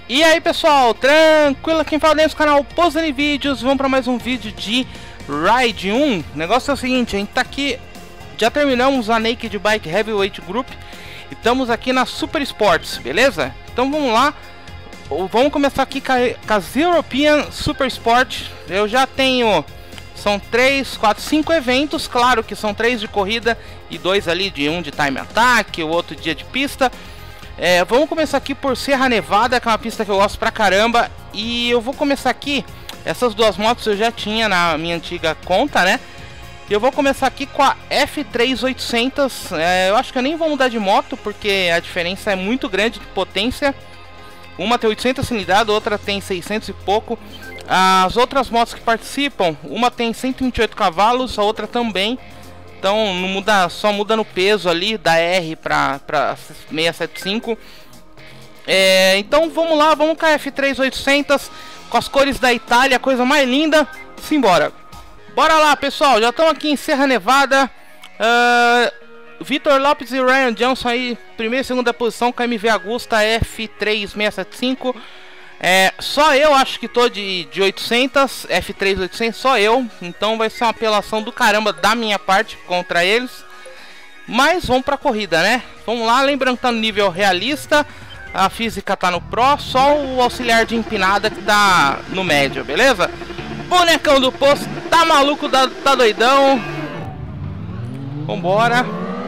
E aí pessoal, tranquilo? Quem fala dentro do canal Posando Vídeos. Vamos para mais um vídeo de Ride 1. O negócio é o seguinte, a gente tá aqui, já terminamos a Naked Bike Heavyweight Group e estamos aqui na Super Sports, beleza? Então vamos lá, vamos começar aqui com as European Super Sport. Eu já tenho, são 3, 4, 5 eventos, claro que são 3 de corrida e 2 ali de um de time attack, o outro dia de pista. Vamos começar aqui por Serra Nevada, que é uma pista que eu gosto pra caramba. E eu vou começar aqui, essas duas motos eu já tinha na minha antiga conta, né? E eu vou começar aqui com a F3800. Eu acho que eu nem vou mudar de moto, porque a diferença é muito grande de potência. Uma tem 800 cilindradas, outra tem 600 e pouco. As outras motos que participam, uma tem 128 cavalos, a outra também. Então não muda, só muda no peso ali da R para 675. Então vamos lá, vamos com a F3800 com as cores da Itália, coisa mais linda. Simbora. Bora lá, pessoal, já estamos aqui em Serra Nevada. Vitor Lopes e Ryan Johnson aí, primeira e segunda posição com a MV Agusta F3675. Só eu acho que tô de 800, F3800, só eu. Então vai ser uma apelação do caramba da minha parte contra eles. Mas vamos pra corrida, né? Vamos lá, lembrando que tá no nível realista. A física tá no Pro, só o auxiliar de empinada que tá no médio, beleza? Bonecão do posto, tá maluco, tá doidão. Vambora.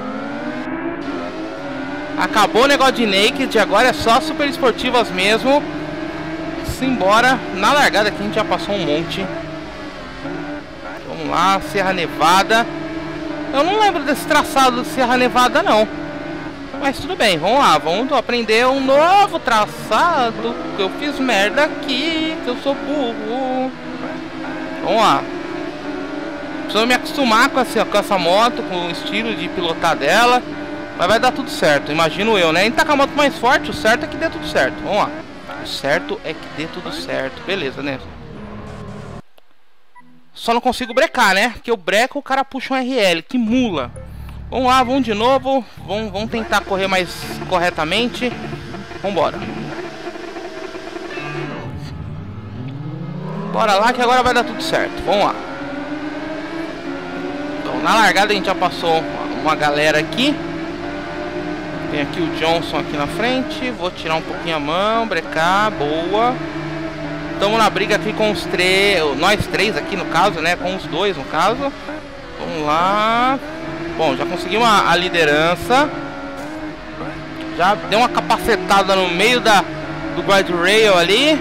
Acabou o negócio de Naked, agora é só super esportivas mesmo. Simbora, na largada aqui a gente já passou um monte. Vamos lá, Serra Nevada. Eu não lembro desse traçado de Serra Nevada não, mas tudo bem, vamos lá, vamos aprender um novo traçado. Eu fiz merda aqui, que eu sou burro. Vamos lá. Preciso me acostumar com essa moto, com o estilo de pilotar dela. Mas vai dar tudo certo, imagino eu, né? A gente tá com a moto mais forte, o certo é que dê tudo certo. Vamos lá. O certo é que dê tudo certo. Beleza, né? Só não consigo brecar, né? Porque eu breco, o cara puxa um RL. Que mula. Vamos lá, vamos de novo. Vamos tentar correr mais corretamente. Vambora. Bora lá que agora vai dar tudo certo. Vamos lá. Então, na largada a gente já passou uma galera aqui. Tem aqui o Johnson aqui na frente. Vou tirar um pouquinho a mão, brecar, boa. Estamos na briga aqui com os três, nós três aqui no caso, né? Com os dois no caso. Vamos lá. Bom, já conseguimos a liderança. Já deu uma capacetada no meio do guardrail ali.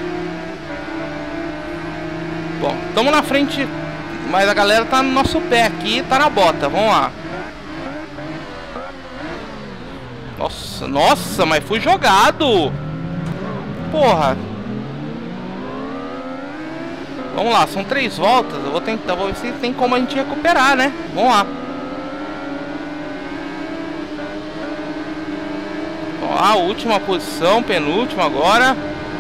Bom, estamos na frente, mas a galera tá no nosso pé aqui, tá na bota. Vamos lá. Nossa, mas fui jogado. Porra. Vamos lá, são 3 voltas. Eu vou tentar, vou ver se tem como a gente recuperar, né? Vamos lá. Vamos lá, última posição, penúltima agora.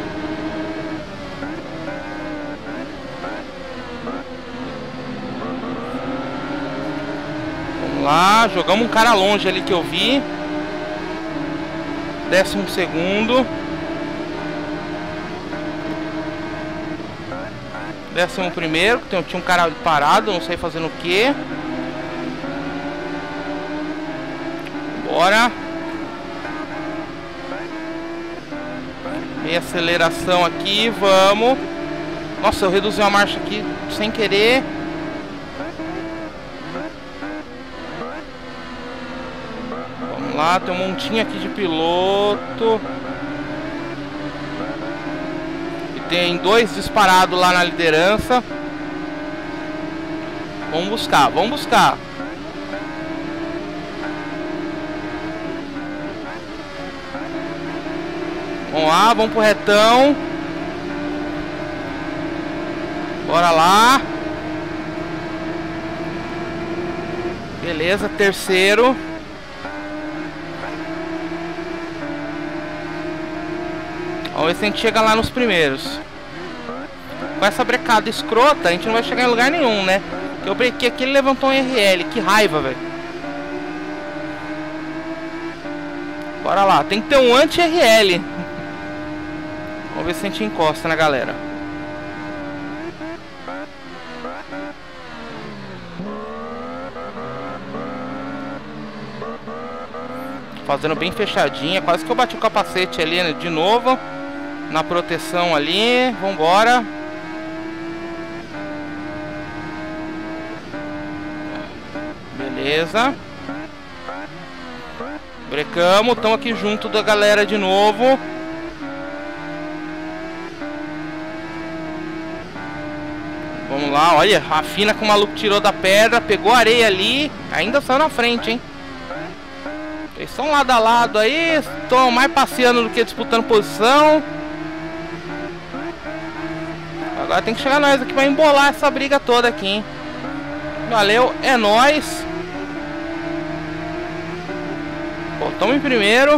Vamos lá, jogamos um cara longe ali que eu vi. 12º. 11º, que tinha um cara parado, não sei fazendo o que. Bora. Meia aceleração aqui, vamos. Nossa, eu reduzi a marcha aqui sem querer. Vamos lá, tem um montinho aqui de piloto. E tem 2 disparados lá na liderança. Vamos buscar, vamos buscar. Vamos lá, vamos pro retão. Bora lá. Beleza, 3º. Vamos ver se a gente chega lá nos primeiros. Com essa brecada escrota, a gente não vai chegar em lugar nenhum, né? Eu brequei aqui, ele levantou um RL. Que raiva, velho. Bora lá, tem que ter um anti-RL. Vamos ver se a gente encosta na galera. Fazendo bem fechadinha. Quase que eu bati o capacete ali, né, de novo. Na proteção ali. Vambora. Beleza. Brecamos. Estamos aqui junto da galera de novo. Vamos lá, olha. A fina que o maluco tirou da pedra. Pegou a areia ali. Ainda saiu na frente, hein. Eles estão lado a lado aí. Estão mais passeando do que disputando posição. Agora tem que chegar nós aqui pra embolar essa briga toda aqui, hein. Valeu, é nóis. Bom, estamos em primeiro.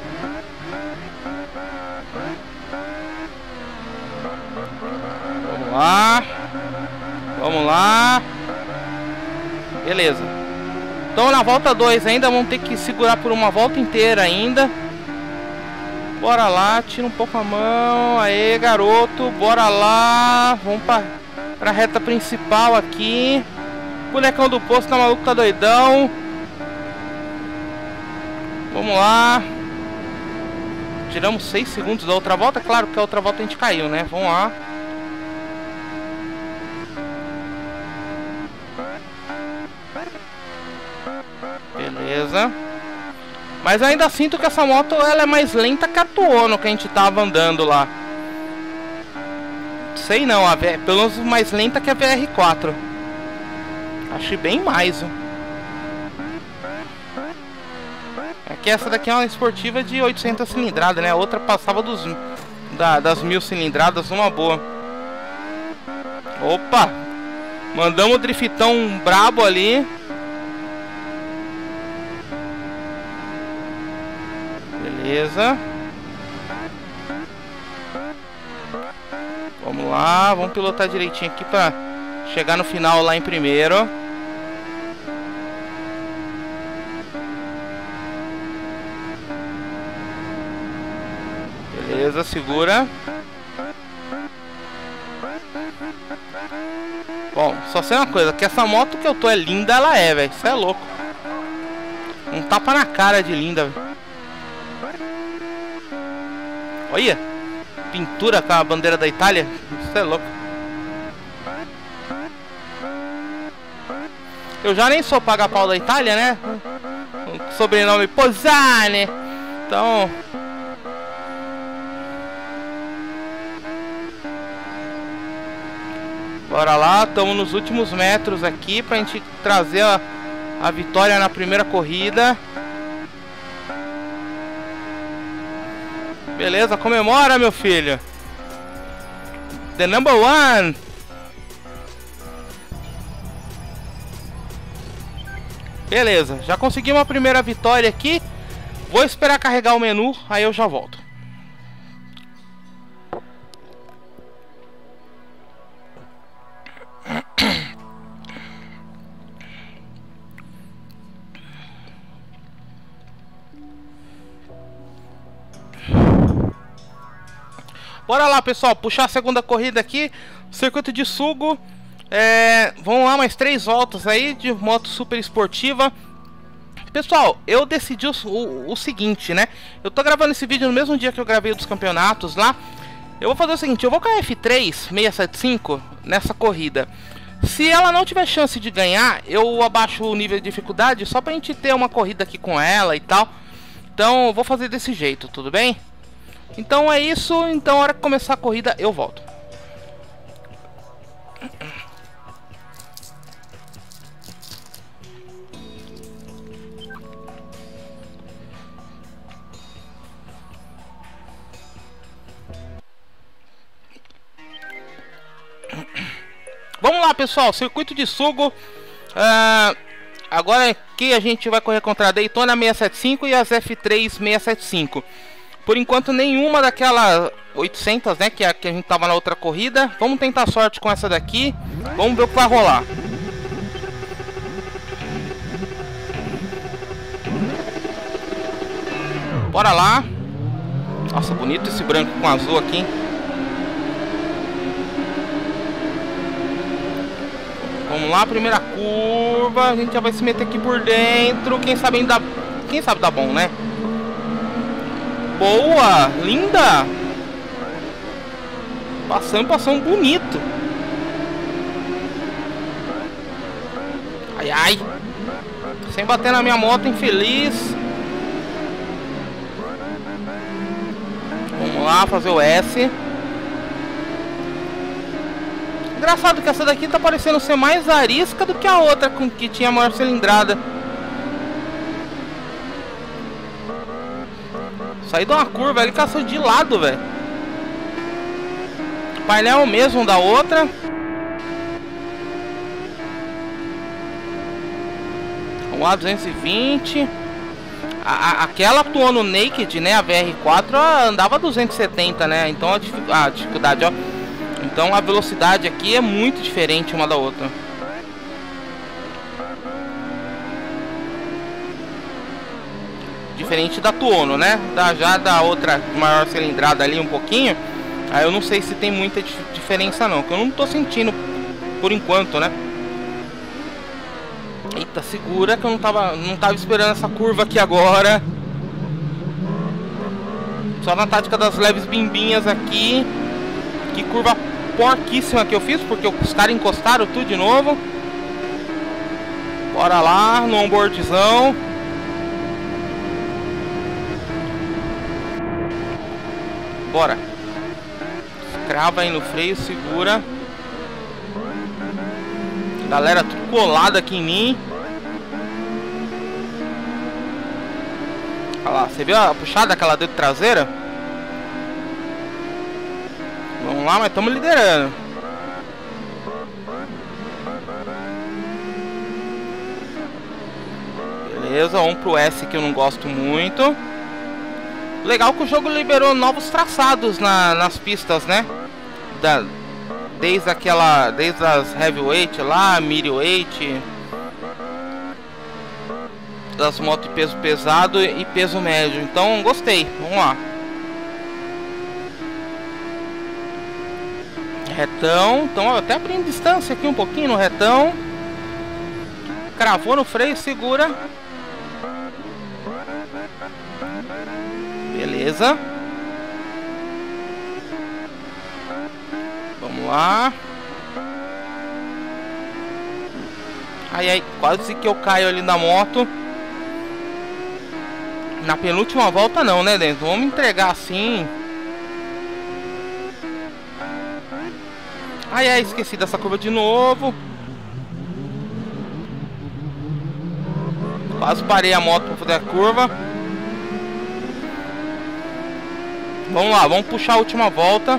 Vamos lá. Vamos lá. Beleza. Estamos na volta 2 ainda. Vamos ter que segurar por uma volta inteira ainda. Bora lá. Tira um pouco a mão. Aê, garoto. Bora lá. Vamos pra reta principal aqui. Bonecão do posto tá maluco, tá doidão. Vamos lá. Tiramos 6 segundos da outra volta. Claro que a outra volta a gente caiu, né? Vamos lá. Beleza. Mas ainda sinto que essa moto ela é mais lenta que a Tuono que a gente tava andando lá. Sei não, pelo menos mais lenta que a VR4. Achei bem mais. Aqui essa daqui é uma esportiva de 800 cilindradas, né? A outra passava das 1000 cilindradas, uma boa. Opa! Mandamos o driftão brabo ali. Beleza. Vamos lá, vamos pilotar direitinho aqui pra chegar no final lá em primeiro. Beleza, segura. Bom, só sei uma coisa, que essa moto que eu tô é linda, ela é, velho. Isso é louco. Um tapa na cara de linda, velho. Olha, pintura com a bandeira da Itália. Isso é louco. Eu já nem sou paga-pau da Itália, né? O sobrenome Posani. Então... bora lá, estamos nos últimos metros aqui pra gente trazer a vitória na primeira corrida. Beleza, comemora, meu filho. The number one. Beleza, já conseguimos a primeira vitória aqui. Vou esperar carregar o menu, aí eu já volto. Bora lá, pessoal, puxar a segunda corrida aqui. Circuito de Sugo. Vamos lá, mais 3 voltas aí de moto super esportiva. Pessoal, eu decidi o seguinte, né? Eu tô gravando esse vídeo no mesmo dia que eu gravei dos campeonatos lá. Eu vou fazer o seguinte, eu vou com a F3 675 nessa corrida. Se ela não tiver chance de ganhar, eu abaixo o nível de dificuldade só pra gente ter uma corrida aqui com ela e tal. Então eu vou fazer desse jeito, tudo bem? Então é isso, então na hora que começar a corrida eu volto. Vamos lá, pessoal, circuito de Sugo. Agora aqui a gente vai correr contra a Daytona 675 e as F3 675. Por enquanto nenhuma daquela 800, né, que a gente tava na outra corrida. Vamos tentar sorte com essa daqui. Vamos ver o que vai rolar. Bora lá. Nossa, bonito esse branco com azul aqui, hein? Vamos lá, primeira curva. A gente já vai se meter aqui por dentro. Quem sabe dá bom, né? Boa, linda. Passando bonito. Ai, ai. Sem bater na minha moto, infeliz. Vamos lá, fazer o S. Engraçado que essa daqui tá parecendo ser mais arisca do que a outra com que tinha maior cilindrada. Saí de uma curva, ele caçou de lado, velho. Painel mesmo da outra. Vamos lá, 220. Aquela atuou no Naked, né? A VR4 andava 270, né? Então a dificuldade, ó. Então a velocidade aqui é muito diferente uma da outra. Diferente da Tuono, né? Já da outra maior cilindrada ali um pouquinho. Aí eu não sei se tem muita diferença não, que eu não tô sentindo por enquanto, né? Eita, segura que eu não tava esperando essa curva aqui agora. Só na tática das leves bimbinhas aqui. Que curva porquíssima que eu fiz, porque os caras encostaram tudo de novo. Bora lá, no onboardzão. Bora. Crava aí no freio, segura. Galera, tudo colado aqui em mim. Olha lá, você viu a puxada daquela dedo traseira? Vamos lá, mas estamos liderando. Beleza, vamos pro S que eu não gosto muito. Legal que o jogo liberou novos traçados nas pistas, né? Desde as heavyweight lá, middleweight, das motos de peso pesado e peso médio. Então gostei, vamos lá. Retão, então até abrindo distância aqui um pouquinho no retão. Cravou no freio, segura. Beleza. Vamos lá. Ai, ai, quase que eu caio ali na moto. Na penúltima volta não, né, Dentro? Vamos entregar assim. Ai, ai, esqueci dessa curva de novo. Quase parei a moto para fazer a curva. Vamos lá, vamos puxar a última volta.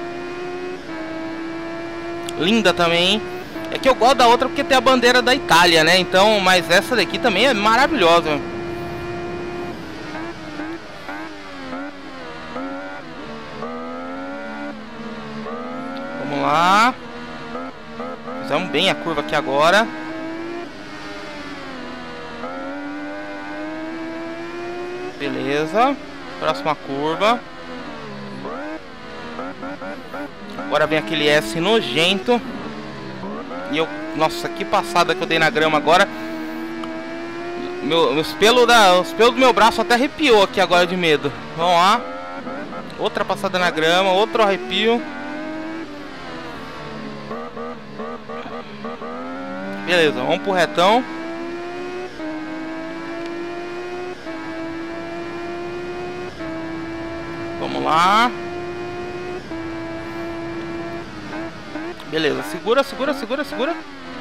Linda também. É que eu gosto da outra porque tem a bandeira da Itália, né? Então, mas essa daqui também é maravilhosa. Vamos lá. Fizemos bem a curva aqui agora. Beleza. Próxima curva. Agora vem aquele S nojento. E eu... Nossa, que passada que eu dei na grama agora. Os pelos do meu braço até arrepiou aqui agora de medo. Vamos lá. Outra passada na grama, outro arrepio. Beleza, vamos pro retão. Vamos lá. Beleza, segura, segura, segura, segura.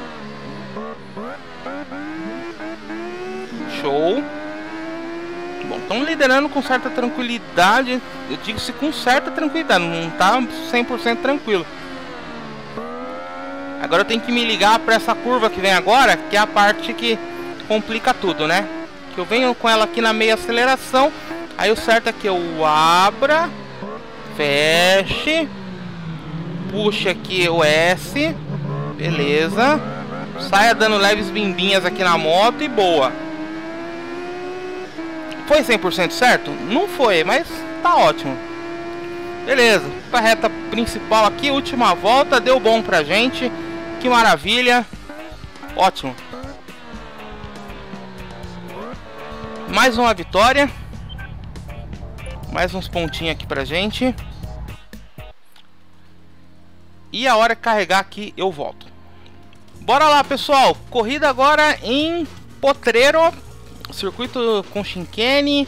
Show. Bom, estamos liderando com certa tranquilidade. Eu digo-se com certa tranquilidade, não tá 100% tranquilo. Agora eu tenho que me ligar para essa curva que vem agora, que é a parte que complica tudo, né? Que eu venho com ela aqui na meia aceleração. Aí o certo é que eu abra, feche, puxe aqui o S, beleza. Saia dando leves bimbinhas aqui na moto e boa. Foi 100% certo? Não foi, mas tá ótimo. Beleza, pra reta principal aqui, última volta, deu bom pra gente. Que maravilha. Ótimo. Mais uma vitória. Mais uns pontinhos aqui pra gente. E a hora de carregar aqui eu volto. Bora lá, pessoal. Corrida agora em Potrero. Circuito com Shinkane.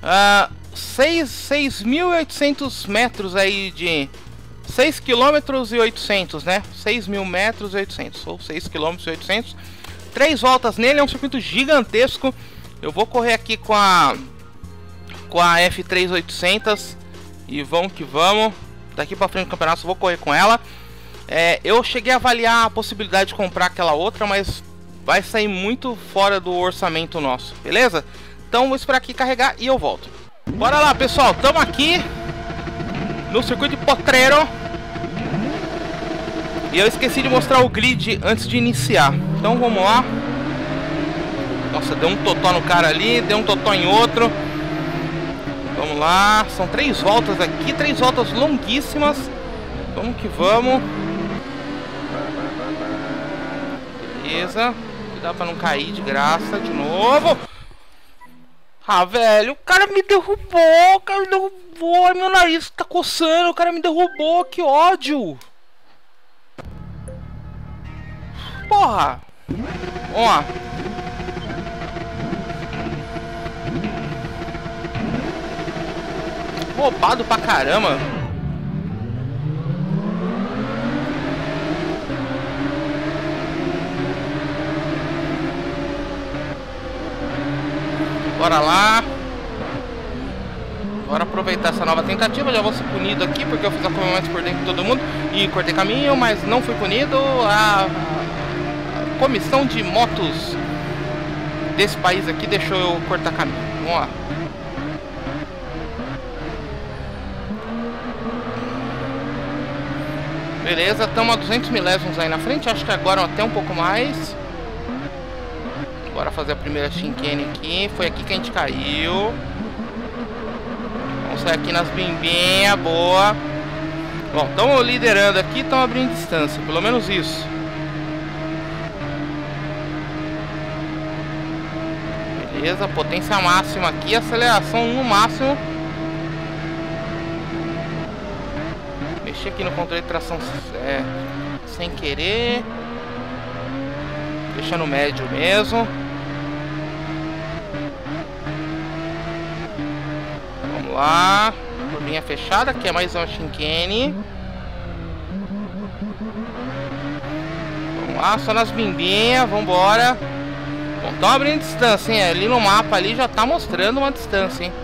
6.800 metros aí de... 6 km e 800, né? 6.000 metros e 800. Ou 6 km e 800. 3 voltas nele. É um circuito gigantesco. Eu vou correr aqui com a F3 800 e vamos que vamos. Daqui pra frente do campeonato eu vou correr com ela. Eu cheguei a avaliar a possibilidade de comprar aquela outra, mas vai sair muito fora do orçamento nosso, beleza? Então vou esperar aqui carregar e eu volto. Bora lá, pessoal, estamos aqui no circuito de Potrero. E eu esqueci de mostrar o grid antes de iniciar. Então vamos lá. Nossa, deu um totó no cara ali, deu um totó em outro. Vamos lá, são 3 voltas aqui, 3 voltas longuíssimas. Vamos que vamos. Beleza, cuidado pra não cair de graça de novo. Ah, velho, o cara me derrubou, o cara me derrubou. Ai, meu nariz tá coçando, o cara me derrubou, que ódio. Porra. Vamos lá. Roubado pra caramba. Bora lá. Bora aproveitar essa nova tentativa. Já vou ser punido aqui porque eu fiz acompanhamento por dentro de todo mundo e cortei caminho, mas não fui punido. A comissão de motos desse país aqui deixou eu cortar caminho. Vamos lá. Beleza, estamos a 200 milésimos aí na frente. Acho que agora até um pouco mais. Bora fazer a primeira Shinkane aqui. Foi aqui que a gente caiu. Vamos sair aqui nas bimbinhas. Boa. Bom, estamos liderando aqui. Estamos abrindo distância, pelo menos isso. Beleza, potência máxima aqui. Aceleração no máximo. Mexi aqui no controle de tração sem querer. Deixa no médio mesmo. Vamos lá. Curvinha fechada, aqui é mais uma Shinkane. Vamos lá, só nas bimbinhas, vambora. Bom, estão abrindo distância, hein? Ali no mapa ali já tá mostrando uma distância, hein?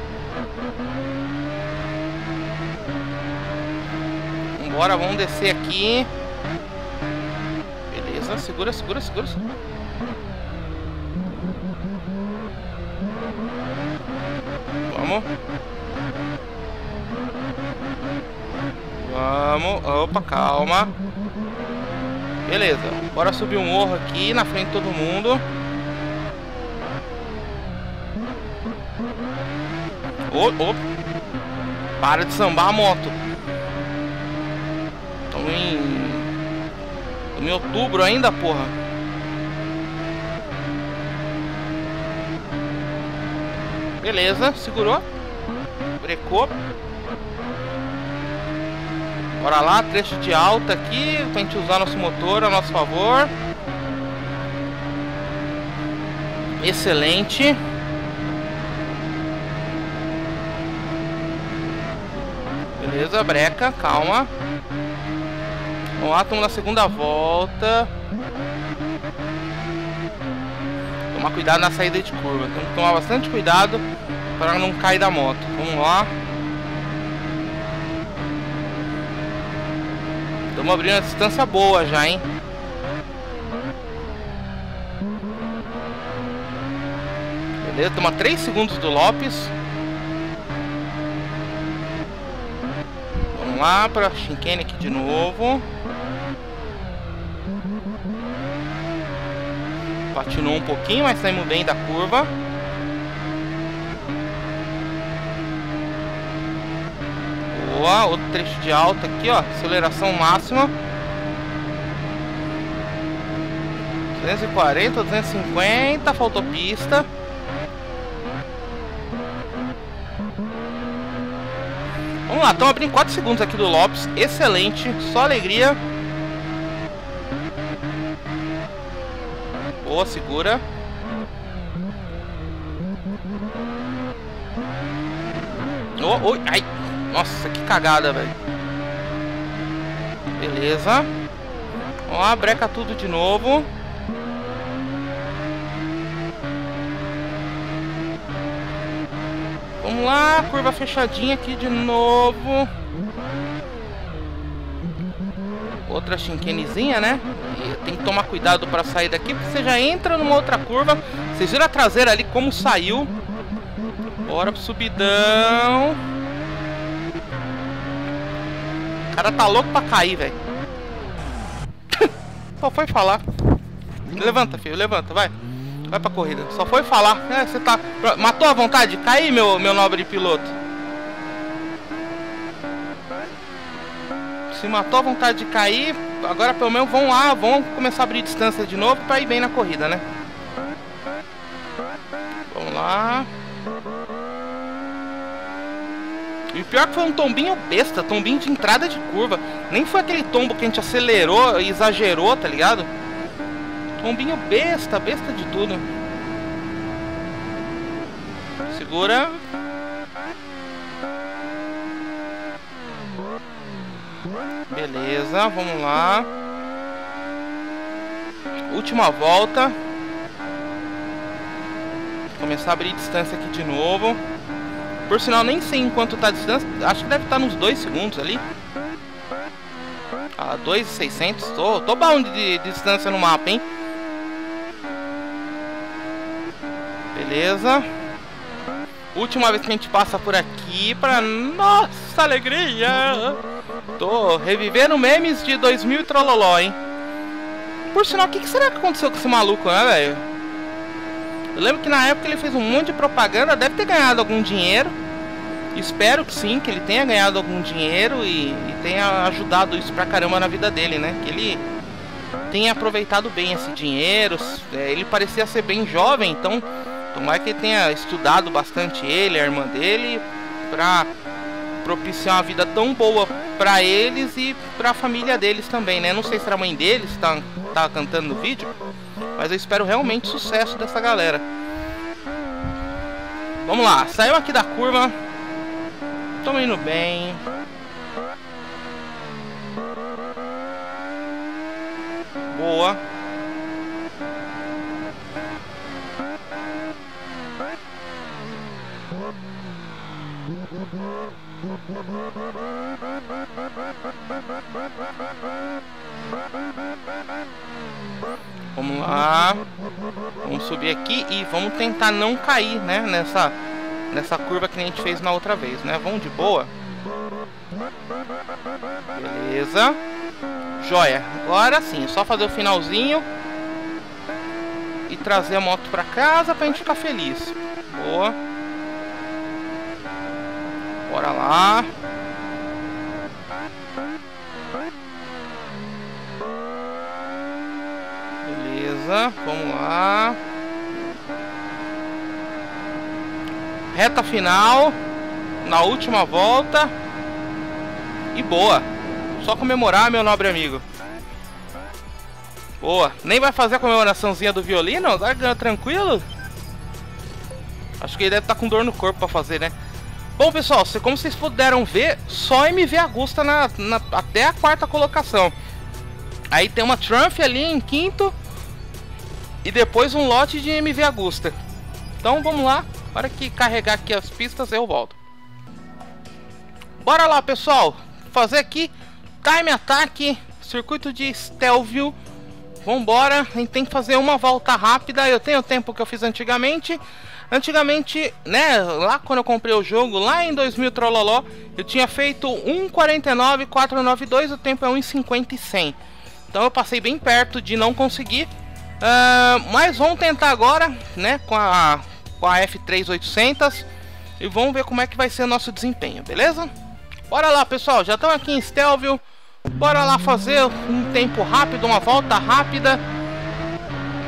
Vambora, vamos descer aqui. Beleza, segura, segura, segura. Vamos. Vamos. Opa, calma. Beleza, bora subir um morro aqui na frente de todo mundo. Para de sambar a moto. Estamos em outubro ainda, porra. Beleza, segurou. Brecou. Bora lá, trecho de alta aqui pra gente usar nosso motor a nosso favor. Excelente. Beleza, breca, calma. Vamos lá, estamos na segunda volta. Tomar cuidado na saída de curva. Temos que tomar bastante cuidado para não cair da moto. Vamos lá. Estamos abrindo uma distância boa já, hein? Beleza, estamos a 3 segundos do Lopes. Vamos lá para Shinkane aqui de novo. Patinou um pouquinho, mas saímos bem da curva. Boa, outro trecho de alta aqui, ó. Aceleração máxima. 240, 250, faltou pista. Vamos lá, estamos abrindo 4 segundos aqui do Lopes. Excelente, só alegria. Boa, segura. Oh, oh, ai, nossa, que cagada, velho. Beleza. Vamos lá, breca tudo de novo. Vamos lá, curva fechadinha aqui de novo. Outra chinquenezinha, né? E tem que tomar cuidado para sair daqui, porque você já entra numa outra curva. Vocês viram a traseira ali como saiu. Bora pro subidão. O cara tá louco pra cair, velho. Só foi falar. Levanta, filho, levanta, vai. Vai pra corrida. Só foi falar. É, você tá... Matou a vontade de cair, meu nobre piloto? Se matou a vontade de cair, agora pelo menos vão lá, vão começar a abrir distância de novo pra ir bem na corrida, né? Vamos lá. E o pior que foi um tombinho besta, tombinho de entrada de curva. Nem foi aquele tombo que a gente acelerou e exagerou, tá ligado? Tombinho besta, besta de tudo. Segura. Beleza, vamos lá. Última volta. Vou começar a abrir distância aqui de novo. Por sinal, nem sei em quanto tá a distância. Acho que deve estar nos 2 segundos ali. Ah, 2.600. Tô bom de distância no mapa, hein? Beleza. Última vez que a gente passa por aqui pra... Nossa, alegria! Tô revivendo memes de 2000 e trololó, hein? Por sinal, o que será que aconteceu com esse maluco, né, velho? Eu lembro que na época ele fez um monte de propaganda. Deve ter ganhado algum dinheiro. Espero que sim, que ele tenha ganhado algum dinheiro e tenha ajudado isso pra caramba na vida dele, né? Que ele tenha aproveitado bem esse dinheiro. Ele parecia ser bem jovem, então tomara que ele tenha estudado bastante ele, a irmã dele, pra propiciar uma vida tão boa pra eles e pra família deles também, né? Não sei se era a mãe deles que tá cantando no vídeo, mas eu espero realmente sucesso dessa galera. Vamos lá, saiu aqui da curva. Estamos indo bem. Boa. Vamos lá. Vamos subir aqui e vamos tentar não cair, né? Nessa curva que a gente fez na outra vez, né? Vamos de boa. Beleza. Joia. Agora sim, só fazer o finalzinho e trazer a moto pra casa pra gente ficar feliz. Boa. Bora lá. Beleza, vamos lá. Reta final, na última volta. E boa. Só comemorar, meu nobre amigo. Boa. Nem vai fazer a comemoraçãozinha do violino? Agora tranquilo? Acho que ele deve estar com dor no corpo pra fazer, né? Bom, pessoal, como vocês puderam ver, só MV Agusta até a 4ª colocação. Aí tem uma Triumph ali em 5º. E depois um lote de MV Agusta. Então vamos lá. Hora que carregar aqui as pistas eu volto. Bora lá, pessoal. Fazer aqui Time Attack, circuito de Stelvio. Vambora. A gente tem que fazer uma volta rápida. Eu tenho o tempo que eu fiz antigamente. Antigamente, né, lá quando eu comprei o jogo, lá em 2000 trololó, eu tinha feito 1:49.492, o tempo é 1:50 e 100. Então eu passei bem perto de não conseguir. Mas vamos tentar agora, né, com a F3800 e vamos ver como é que vai ser o nosso desempenho, beleza? Bora lá, pessoal, já estamos aqui em Stelvio. Bora lá fazer um tempo rápido, uma volta rápida.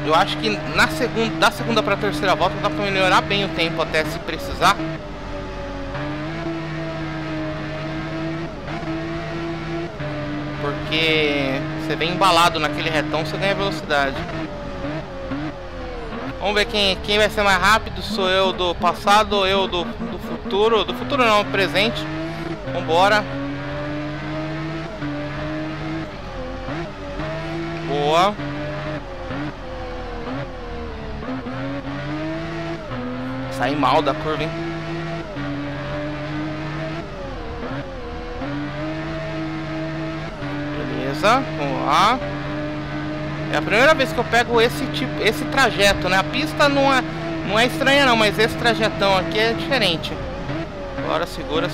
Eu acho que da segunda para a terceira volta dá para melhorar bem o tempo até se precisar. Porque você vem embalado naquele retão, você ganha velocidade. Vamos ver quem vai ser mais rápido. Sou eu do passado ou eu do futuro. Do futuro não, presente. Vambora. Boa. Saí mal da curva, hein? Beleza, vamos lá. É a primeira vez que eu pego esse trajeto, né? A pista não é estranha não, mas esse trajetão aqui é diferente. Bora, segura.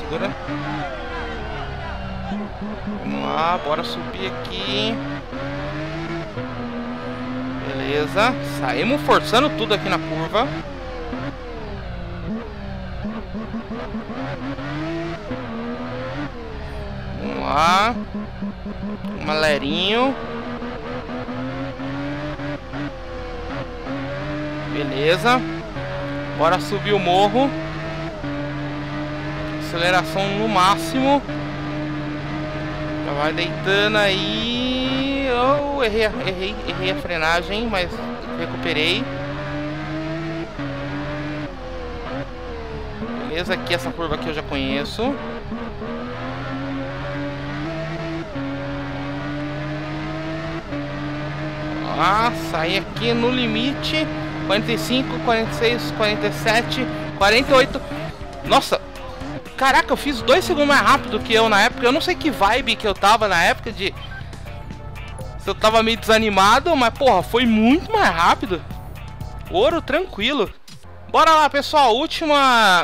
Vamos lá, bora subir aqui. Beleza, saímos forçando tudo aqui na curva. Vamos lá. Um alerinho. Beleza. Bora subir o morro. Aceleração no máximo. Já vai deitando aí. Oh, errei a frenagem, mas recuperei. Beleza, aqui essa curva aqui eu já conheço. Saí aqui no limite. 45, 46, 47, 48. Nossa, caraca, eu fiz 2 segundos mais rápido que eu na época. Eu não sei que vibe que eu tava na época de... Se eu tava meio desanimado, mas porra, foi muito mais rápido. Ouro tranquilo. Bora lá, pessoal, última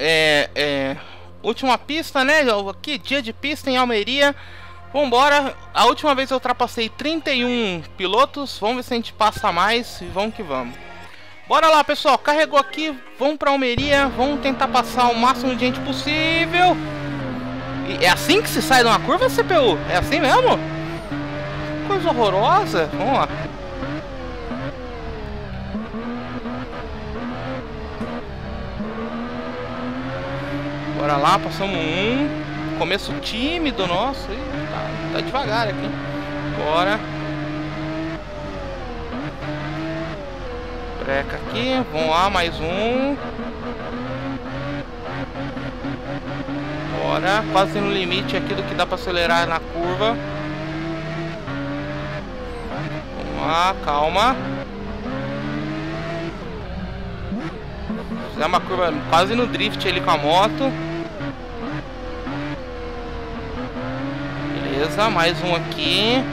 pista, né? Aqui, dia de pista em Almeria. Vambora, a última vez eu ultrapassei 31 pilotos. Vamos ver se a gente passa mais e vamos que vamos. Bora lá, pessoal, carregou aqui, vamos pra Almeria. Vamos tentar passar o máximo de gente possível. E é assim que se sai de uma curva, CPU? É assim mesmo? Coisa horrorosa. Vamos lá. Bora lá, passamos um. Começo tímido, nossa. Tá devagar aqui. Bora. Breca aqui. Vamos lá, mais um. Bora. Quase no limite aqui do que dá pra acelerar na curva. Vamos lá, calma. Fizemos uma curva quase no drift ali com a moto. Beleza, mais um aqui.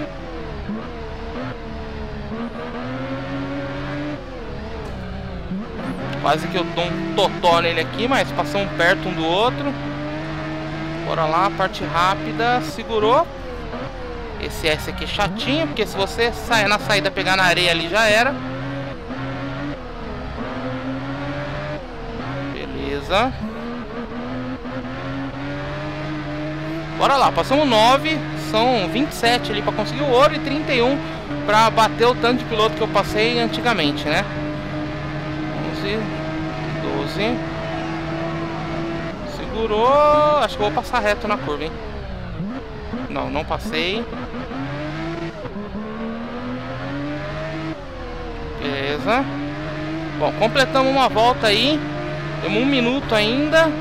Quase que eu dou um totó nele aqui, mas passamos perto um do outro. Bora lá, parte rápida. Segurou. Esse S aqui é chatinho, porque se você sair na saída, pegar na areia ali, já era. Beleza. Bora lá, passamos 9. São 27 ali pra conseguir o ouro e 31 pra bater o tanto de piloto que eu passei antigamente, né? 11, 12. Segurou. Acho que eu vou passar reto na curva, hein? Não, não passei. Beleza. Bom, completamos uma volta aí. Temos 1 minuto ainda.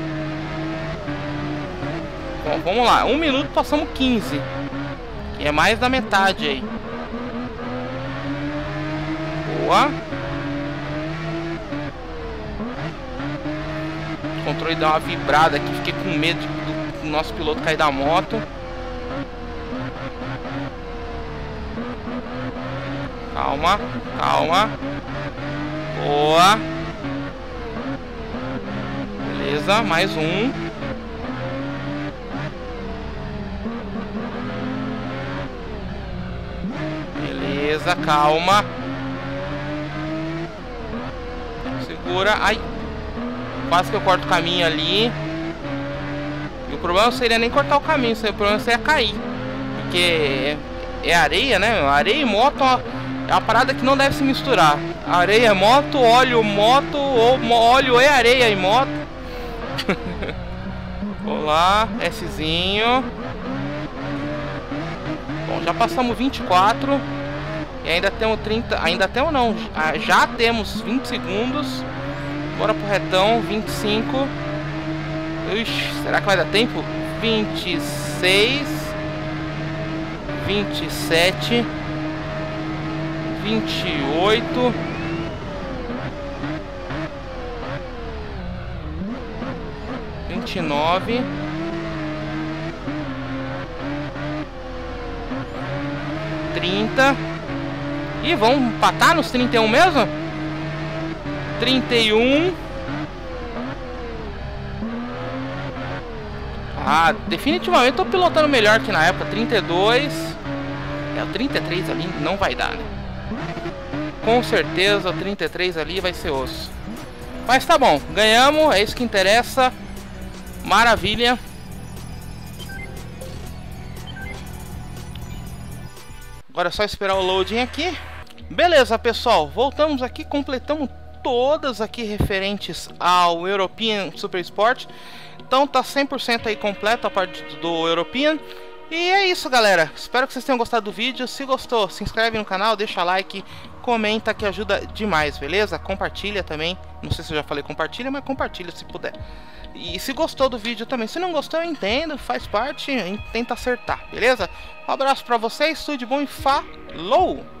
Bom, vamos lá. 1 minuto passamos 15. Que é mais da metade aí. Boa. O controle deu uma vibrada aqui. Fiquei com medo do nosso piloto cair da moto. Calma, calma. Boa. Beleza, mais um. Beleza, calma. Segura. Ai. Quase que eu corto o caminho ali. E o problema não seria nem cortar o caminho. O problema seria cair. Porque é areia, né? Areia e moto É uma parada que não deve se misturar. Areia é moto, ou óleo e areia e moto. Olá, Szinho. Bom, já passamos 24. E ainda temos 30. Ainda temos não. Já temos 20 segundos. Bora pro retão, 25. Ixi, será que vai dar tempo? 26. 27. 28. 29. 30. E vamos empatar nos 31 mesmo? 31. Ah, definitivamente tô pilotando melhor que na época. 32. É, o 33 ali não vai dar, né? Com certeza o 33 ali vai ser osso. Mas tá bom, ganhamos, é isso que interessa. Maravilha. Agora é só esperar o loading aqui. Beleza, pessoal, voltamos aqui, completamos todas aqui referentes ao European Super Sport. Então tá 100% aí completo a parte do European. E é isso, galera, espero que vocês tenham gostado do vídeo. Se gostou, se inscreve no canal, deixa like, comenta que ajuda demais, beleza? Compartilha também, não sei se eu já falei compartilha, mas compartilha se puder. E se gostou do vídeo também, se não gostou eu entendo, faz parte, tenta acertar, beleza? Um abraço pra vocês, tudo de bom e falou!